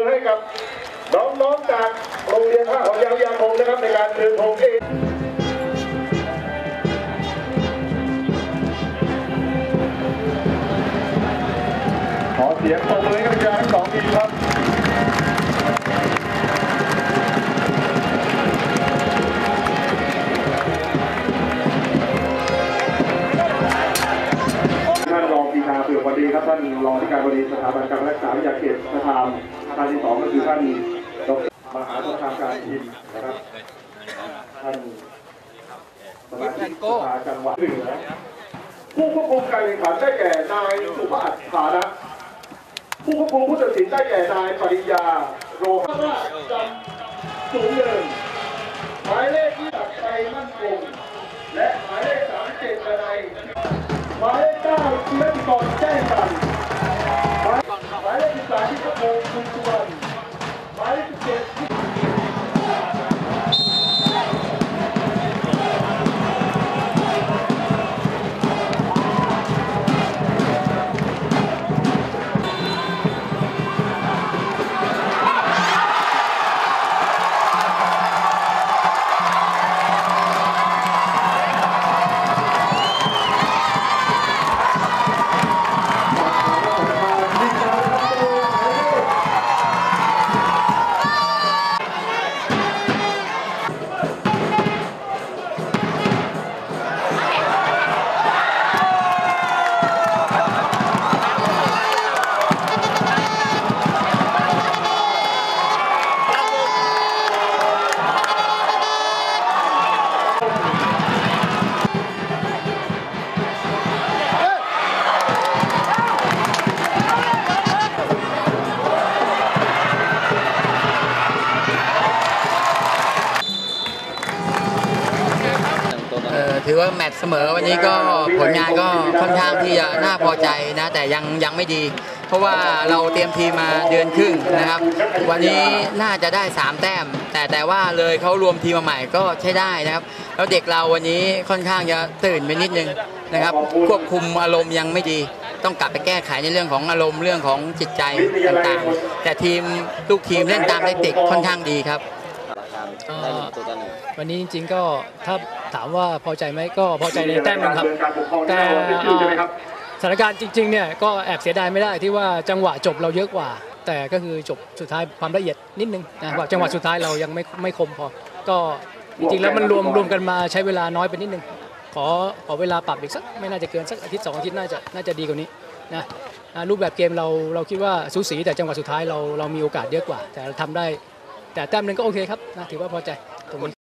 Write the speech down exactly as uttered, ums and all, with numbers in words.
อให้กับน้องๆจากโรงเรียนท่าของยาวยาคงนะครับในการถือธงเองขอเสียงปรบมือให้กับนักกีฬาทั้งสองทีมครับท่านรองปีชาเปลือกวันดีครับท่านรองที่การบดีสถาบันการรักษาวิทยาเขตสถานท่านที่สองก็คือท่านดร.มหาสงครามการทีมนะครับท่านสมาชิกสภาจังหวัดเหนือผู้ควบคุมการแข่งขันได้แก่นายสุภาพฐานะผู้ควบคุมผู้ตัดสินได้แก่นายปริยาโรหะราชจำสูงเนินหมายเลขที่ตัดใจมั่นคงและหมายเลขสามเจ็ดนายหมายเลขเก้าเล่นก่อนแจ้งกันหมายเลขสิบสามที่กระโปรงคุณสุวรรณหมายเลขสิบเจ็ดถือว่าแมตช์เสมอวันนี้ก็ผลงานก็ค่อนข้างที่จะน่าพอใจนะแต่ยังยังไม่ดี เพราะว่าเราเตรียมทีมมาเดือนครึ่งนะครับวันนี้น่าจะได้สามแต้มแต่แต่ว่าเลยเขารวมทีมมาใหม่ก็ใช้ได้นะครับแล้วเด็กเราวันนี้ค่อนข้างจะตื่นไปนิดนึงนะครับควบคุมอารมณ์ยังไม่ดีต้องกลับไปแก้ไขในเรื่องของอารมณ์เรื่องของจิตใจต่างๆแต่ทีมลูกทีมเล่นตามแทคติกค่อนข้างดีครับวันนี้จริงๆก็ถ้าถามว่าพอใจไหมก็พอใจในแต้มนึงครับแต่สถานการณ์จริงๆเนี่ยก็แอบเสียดายไม่ได้ที่ว่าจังหวะจบเราเยอะกว่าแต่ก็คือจบสุดท้ายความละเอียดนิดนึงนะว่าจังหวะสุดท้ายเรายังไม่ไม่คมพอก็จริงๆแล้วมันรวมรวมกันมาใช้เวลาน้อยไปนิดนึงขอขอเวลาปรับอีกสักไม่น่าจะเกินสักอาทิตย์สองอาทิตย์น่าจะน่าจะดีกว่านี้นะรูปแบบเกมเราเราคิดว่าสูสีแต่จังหวะสุดท้ายเราเรามีโอกาสเยอะกว่าแต่ทำได้แต่แต้มนึงก็โอเคครับนะถือว่าพอใจตรงนี้